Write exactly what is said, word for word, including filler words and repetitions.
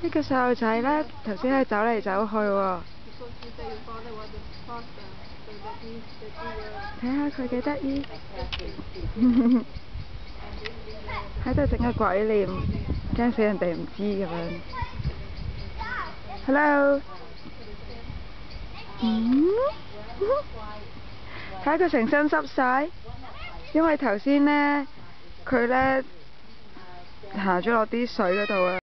呢個細路仔咧，頭先係走嚟走去喎。睇下佢幾得意，喺度整個鬼臉，驚死人哋唔知咁樣。Hello， 嗯，睇下佢成身濕晒，因為頭先咧佢咧行咗落啲水嗰度啊。